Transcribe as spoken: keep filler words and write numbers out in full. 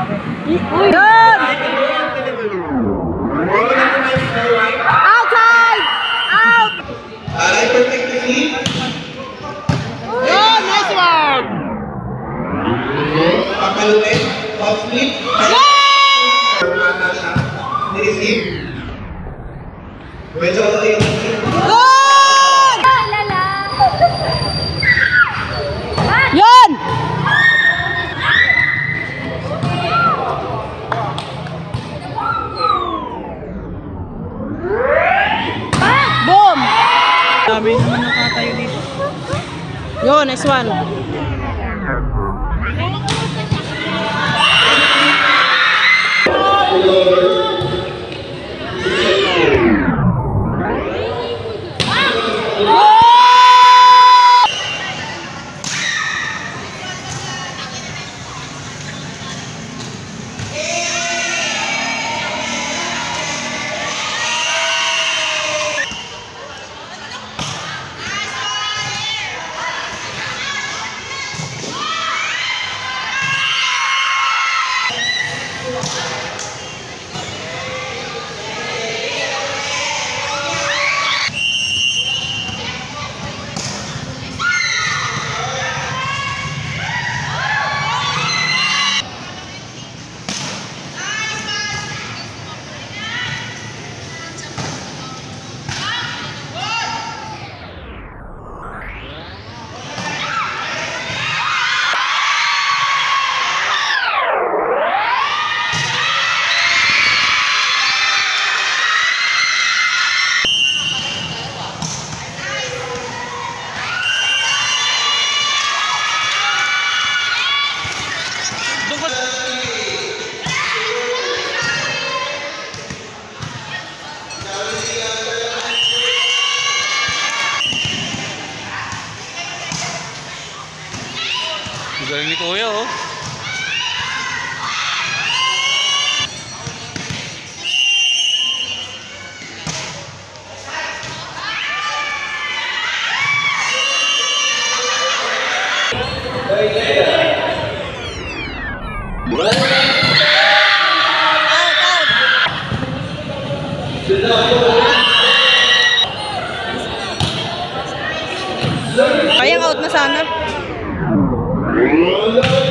Uy! Yan! Outside! Out! Alay, perfectly. Yan! Nice one! Pakalutin. Off flip. Nireceive. Medyo ako tayo. Good! Yan! Boom! Dami naman nakatayo dito. Yun, nice one. Galing ni Kuya, oh. Kayang out na sana.